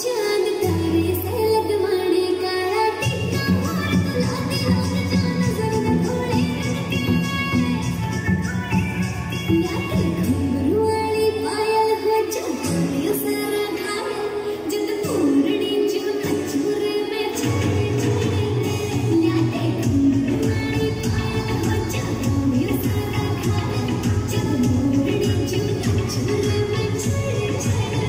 चांद तारे से लगवाने काला टिक्का और बुलाते लोग जो नजर न थोड़े लाते घुंघरू वाली पायल हो जो सारा घायल जिद पूरनी जो कचूरे में छाने छाने लाते घुंघरू वाली पायल हो जो सारा घायल जिद पूरनी जो कचूरे में छाने छाने